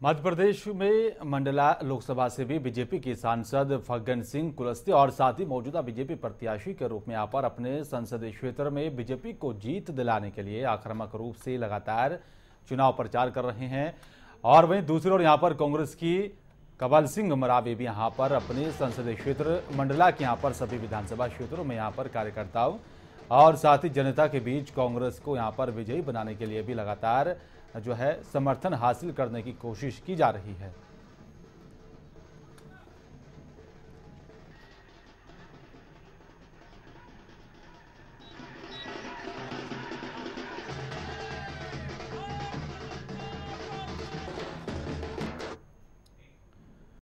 मध्य प्रदेश में मंडला लोकसभा से भी बीजेपी के सांसद फग्गन सिंह कुलस्ते और साथ ही मौजूदा बीजेपी प्रत्याशी के रूप में यहाँ पर अपने संसदीय क्षेत्र में बीजेपी को जीत दिलाने के लिए आक्रामक रूप से लगातार चुनाव प्रचार कर रहे हैं। और वहीं दूसरी ओर यहाँ पर कांग्रेस की कवल सिंह मरावी भी यहाँ पर अपने संसदीय क्षेत्र मंडला के यहाँ पर सभी विधानसभा क्षेत्रों में यहाँ पर कार्यकर्ताओं और साथ ही जनता के बीच कांग्रेस को यहाँ पर विजयी बनाने के लिए भी लगातार जो है समर्थन हासिल करने की कोशिश की जा रही है।